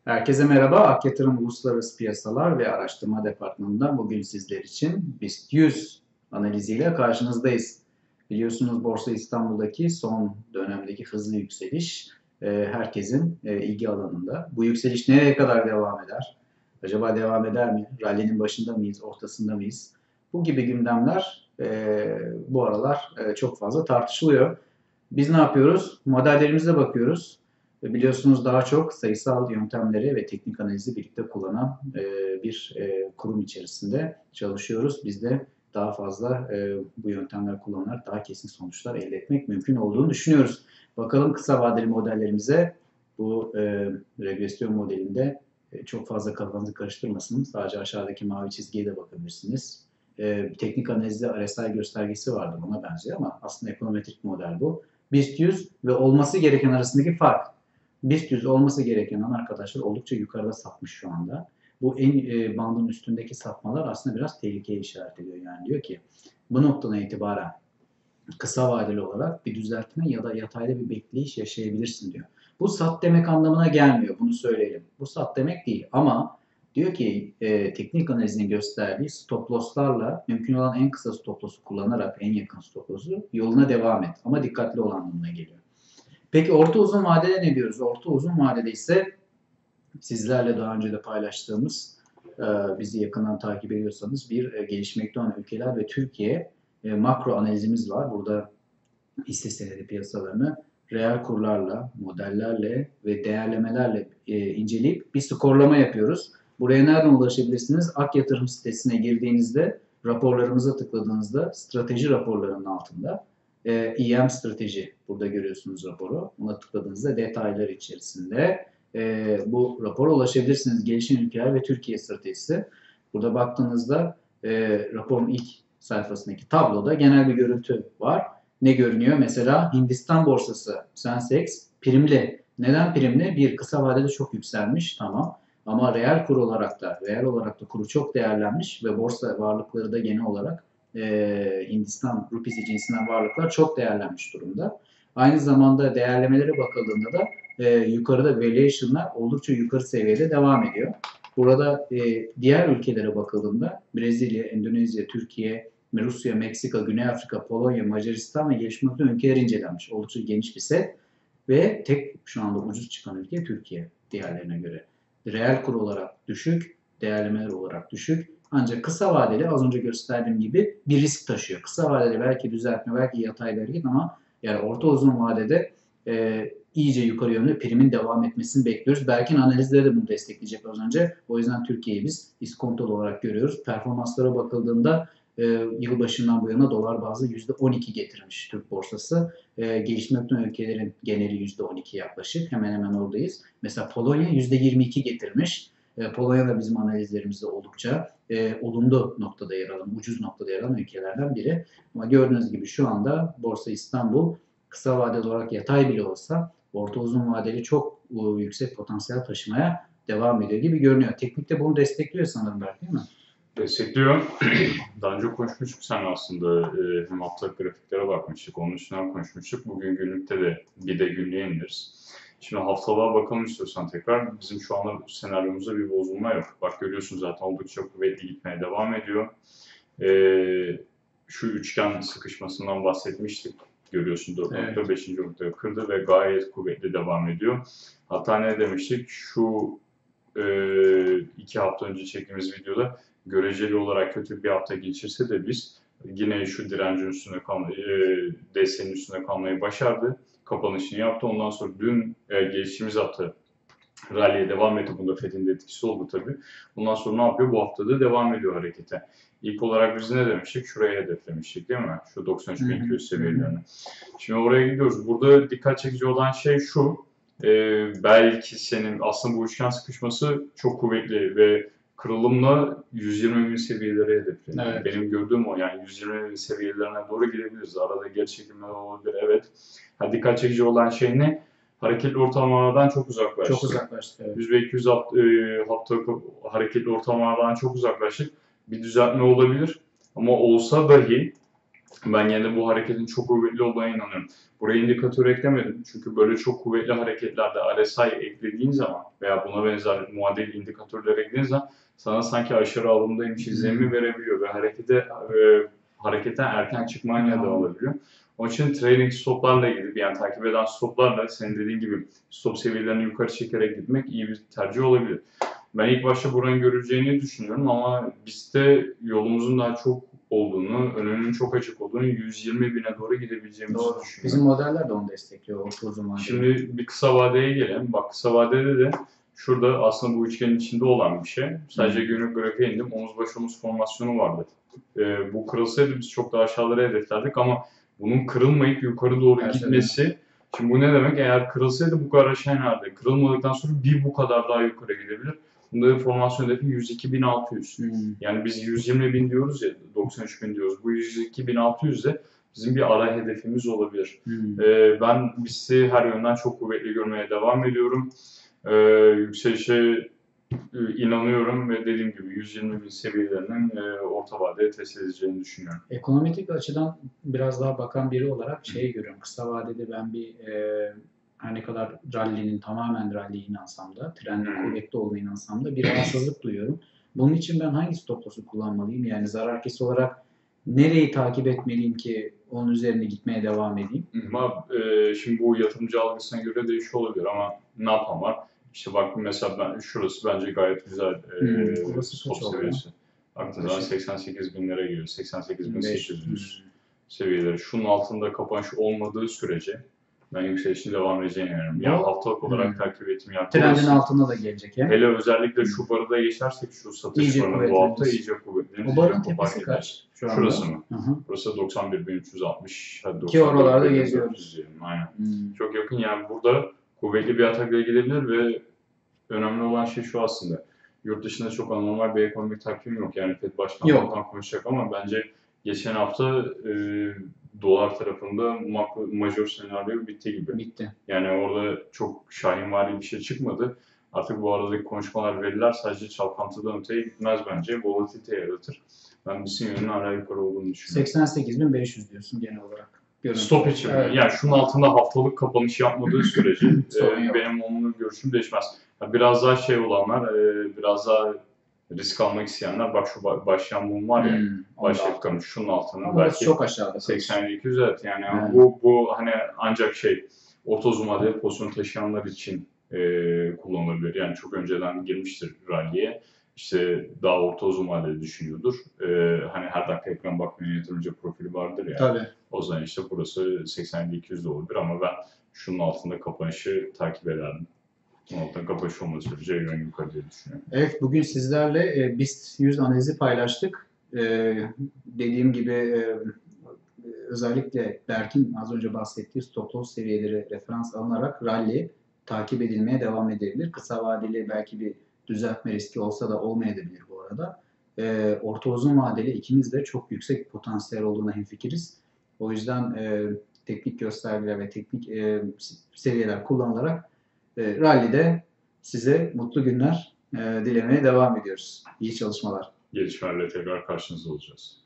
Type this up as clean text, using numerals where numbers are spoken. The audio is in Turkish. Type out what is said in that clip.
Herkese merhaba. Ak Yatırım Uluslararası Piyasalar ve Araştırma Departmanı'ndan bugün sizler için BIST 100 analiziyle karşınızdayız. Biliyorsunuz Borsa İstanbul'daki son dönemdeki hızlı yükseliş herkesin ilgi alanında. Bu yükseliş nereye kadar devam eder? Acaba devam eder mi? Rally'nin başında mıyız, ortasında mıyız? Bu gibi gündemler bu aralar çok fazla tartışılıyor. Biz ne yapıyoruz? Modellerimize bakıyoruz. Biliyorsunuz daha çok sayısal yöntemleri ve teknik analizi birlikte kullanan bir kurum içerisinde çalışıyoruz. Biz de daha fazla bu yöntemler kullanarak daha kesin sonuçlar elde etmek mümkün olduğunu düşünüyoruz. Bakalım kısa vadeli modellerimize. Bu regresyon modelinde çok fazla kafanızı karıştırmasın. Sadece aşağıdaki mavi çizgiye de bakabilirsiniz. Teknik analizde RSI göstergesi vardı, buna benziyor ama aslında ekonometrik model bu. BIST 100 ve olması gereken arasındaki fark. BIST 100 olması gereken arkadaşlar oldukça yukarıda sapmış şu anda. Bu bandın üstündeki sapmalar aslında biraz tehlikeye işaret ediyor. Yani diyor ki bu noktadan itibaren kısa vadeli olarak bir düzeltme ya da yatayda bir bekleyiş yaşayabilirsin diyor. Bu sat demek anlamına gelmiyor, bunu söyleyelim. Bu sat demek değil ama diyor ki teknik analizin gösterdiği stop loss'larla mümkün olan en kısa stop loss'u kullanarak en yakın stop loss'u yoluna devam et. Ama dikkatli ol anlamına geliyor. Peki orta uzun vadede ne diyoruz? Orta uzun vadede ise sizlerle daha önce de paylaştığımız, bizi yakından takip ediyorsanız bir gelişmekte olan ülkeler ve Türkiye makro analizimiz var. Burada hisse senedi piyasalarını reel kurlarla, modellerle ve değerlemelerle inceleyip bir skorlama yapıyoruz. Buraya nereden ulaşabilirsiniz? Ak Yatırım sitesine girdiğinizde, raporlarımıza tıkladığınızda strateji raporlarının altında EM strateji, burada görüyorsunuz raporu. Buna tıkladığınızda detaylar içerisinde bu rapora ulaşabilirsiniz. Gelişen ülkeler ve Türkiye stratejisi. Burada baktığınızda raporun ilk sayfasındaki tabloda genel bir görüntü var. Ne görünüyor? Mesela Hindistan borsası Sensex primli. Neden primli? Bir, kısa vadede çok yükselmiş, tamam. Ama reel olarak da kuru çok değerlenmiş ve borsa varlıkları da genel olarak Hindistan rupisi cinsinden varlıklar çok değerlenmiş durumda. Aynı zamanda değerlemelere bakıldığında da yukarıda valuation'lar oldukça yukarı seviyede devam ediyor. Burada diğer ülkelere bakıldığında Brezilya, Endonezya, Türkiye, Rusya, Meksika, Güney Afrika, Polonya, Macaristan ve gelişmekte ülkeler incelenmiş. Oldukça geniş bir set ve tek şu anda ucuz çıkan ülke Türkiye diğerlerine göre. Reel kur olarak düşük, değerlemeler olarak düşük. Ancak kısa vadeli az önce gösterdiğim gibi bir risk taşıyor. Kısa vadeli belki düzeltme, belki yatay hareket ama yani orta uzun vadede iyice yukarı yönlü primin devam etmesini bekliyoruz. Belki analizleri de bunu destekleyecek az önce. O yüzden Türkiye'yi biz iskontolu olarak görüyoruz. Performanslara bakıldığında yılbaşından bu yana dolar bazlı %12 getirmiş Türk borsası. Gelişmekte olan ülkelerin geneli %12 yaklaşık. Hemen hemen oradayız. Mesela Polonya %22 getirmiş. Polonya da bizim analizlerimizde oldukça olumlu noktada yer alan, ucuz noktada yer alan ülkelerden biri. Ama gördüğünüz gibi şu anda Borsa İstanbul kısa vadeli olarak yatay bile olsa orta uzun vadeli çok yüksek potansiyel taşımaya devam ediyor gibi görünüyor. Teknikte bunu destekliyor sanırım Berk, değil mi? Destekliyor. Daha önce konuşmuştuk sen aslında. Hem haftalık grafiklere bakmıştık, onun üstünden konuşmuştuk. Bugün günlükte de bir de günlüğe ineriz. Şimdi haftalığa bakalım istiyorsan tekrar. Bizim şu anda senaryomuzda bir bozulma yok. Bak görüyorsun zaten oldukça kuvvetli gitmeye devam ediyor. Şu üçgen sıkışmasından bahsetmiştik. Görüyorsun 4.5. Evet. Noktayı kırdı ve gayet kuvvetli devam ediyor. Hatta ne demiştik? Şu 2 hafta önce çektiğimiz videoda göreceli olarak kötü bir hafta geçirse de biz yine şu direncin üstünde kalmayı, desteğin üstünde kalmayı başardı. Kapanışını yaptı. Ondan sonra dün geçtiğimiz hafta rally'e devam etti. Bunda FED'in de etkisi oldu tabii. Bundan sonra ne yapıyor? Bu haftada devam ediyor harekete. İlk olarak biz ne demiştik? Şuraya hedeflemiştik değil mi? Şu 93.200 seviyelerini. Şimdi oraya gidiyoruz. Burada dikkat çekici olan şey şu. Belki senin aslında bu üçgen sıkışması çok kuvvetli ve kırılımla 120.000 seviyelere hedefleniyor. Evet. Benim gördüğüm o, yani 120.000 seviyelerine doğru gidebiliriz. Arada geri çekilmeler olabilir, evet. Dikkat çekici olan şey ne? Hareketli ortalamalardan çok uzaklaştık. Çok uzaklaştık, evet. 100 ve 200 haftalık hareketli ortalamalardan çok uzaklaştık. Bir düzeltme olabilir ama olsa dahi Ben yine de bu hareketin çok kuvvetli olduğuna inanıyorum. Buraya indikatör eklemedim. Çünkü böyle çok kuvvetli hareketlerde RSI eklediğin zaman veya buna benzer muadil indikatörler eklediğin zaman sana sanki aşırı alımdaymış izlenimi verebiliyor ve hareketten erken çıkman neden olabiliyor. Onun için trading stoplarla gidip yani takip eden stoplarla senin dediğin gibi stop seviyelerini yukarı çekerek gitmek iyi bir tercih olabilir. Ben ilk başta buranın görüleceğini düşünüyorum ama bizde yolumuzun daha çok olduğunu, önünün çok açık olduğunu, 120 bine doğru gidebileceğimizi Doğru. düşünüyorum. Bizim modeller de onu destekliyor. Orta uzun vadeli. Şimdi bir kısa vadeye gelelim. Bak kısa vadede de şurada aslında bu üçgenin içinde olan bir şey. Sadece günlük grafiğe indim. Omuz baş omuz formasyonu vardı. Bu kırılsaydı biz çok daha aşağılara hedeflerdik ama bunun kırılmayıp yukarı doğru gitmesi. Şimdi bu ne demek? Eğer kırılsaydı bu kadar aşağı inerdi. Kırılmadıktan sonra bu kadar daha yukarı gidebilir. Bunda formasyon hedefi 102.600. Yani biz 120.000 diyoruz ya, 93.000 diyoruz. Bu 102.600 de bizim bir ara hedefimiz olabilir. Ben BIST'i her yönden çok kuvvetli görmeye devam ediyorum. Yükselişe inanıyorum ve dediğim gibi 120.000 seviyelerinin orta vadede test edileceğini düşünüyorum. Ekonomik açıdan biraz daha bakan biri olarak şeyi görüyorum. Kısa vadede ben her ne kadar tamamen rally'ye inansam da, trendin kuvvetli olduğuna inansam da bir rahatsızlık duyuyorum. Bunun için ben hangi stop loss'u kullanmalıyım? Yani zarar kesi olarak nereyi takip etmeliyim ki onun üzerine gitmeye devam edeyim? Ama şimdi bu yatırımcı algısına göre değişiyor olabilir ama ne yapmam var? İşte bak mesela şurası bence gayet güzel stop seviyesi. Baktığınız zaman 88 binlere geliyor. 88.800 seviyeleri. Şunun altında kapanış olmadığı sürece ben yükselişin devam edeceğine inanıyorum. Yani haftalık olarak takip ettim. Yani trendin altına da gelecek ya. Hele özellikle şu barı da geçersek şu satış barını bu hafta iyice kuvvetlenir. O barın tepesi kaç? Şurası mı? Burası 91.360. Ki oralarda geziyoruz. Aynen. Çok yakın yani burada kuvvetli bir atakla gidebilir ve önemli olan şey şu aslında. Yurt dışında çok anormal bir ekonomik takvim yok. Yani FED Başkanı'ndan konuşacak ama bence geçen hafta dolar tarafında majör senaryo bitti gibi. Bitti. Yani orada çok şahinvari bir şey çıkmadı. Artık bu aradaki konuşmalar, veriler sadece çalkantıdan öteye gitmez bence. Volatilite yaratır. Ben BIST'in yönünün hala yukarı olduğunu düşünüyorum. 88.500 diyorsun genel olarak. Stop için mi? Yani şunun altında haftalık kapanış yapmadığı sürece benim onun görüşüm değişmez. Biraz daha şey olanlar, biraz daha risk almak isteyenler, bak şu başlayan mum var ya, başlayan şunun altında belki çok aşağıda. 8200 evet yani bu hani ancak orta uzun vadeli pozisyon taşıyanlar için kullanılabilir. Yani çok önceden girmiştir rally'ye. İşte daha orta uzun vadeli düşünüyordur. Hani her dakika ekran bakmayan yatırımcı profili vardır ya. Tabii. O zaman işte burası 80.200 de olabilir ama ben şunun altında kapanışı takip ederdim. Bunun altında kapanış olmadığı sürece yön yukarı diye düşünüyorum. Evet, bugün sizlerle BIST 100 analizi paylaştık. Dediğim gibi özellikle Berk'in az önce bahsettiği stop loss seviyeleri referans alınarak rally takip edilmeye devam edebilir. Kısa vadeli belki bir düzeltme riski olsa da olmayabilir bu arada. Orta uzun vadeli ikimiz de çok yüksek potansiyel olduğuna hemfikiriz. O yüzden teknik göstergeler ve teknik seviyeler kullanılarak rally'de size mutlu günler dilemeye devam ediyoruz. İyi çalışmalar. Gelişmelerle tekrar karşınızda olacağız.